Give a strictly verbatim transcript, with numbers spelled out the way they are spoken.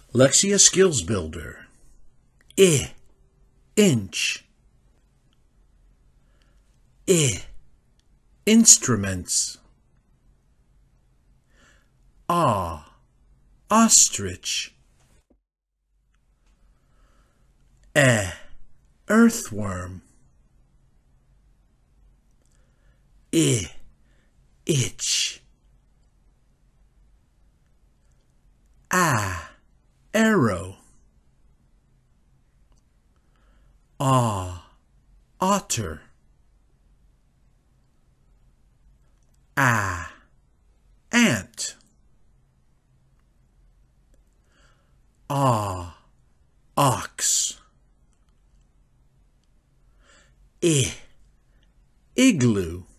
Lexia Skills Builder. I, inch. I, instruments. Ah, ostrich. E, earthworm. I, itch. A, arrow. Ah, otter. A, ant. Ah, ox. I, igloo.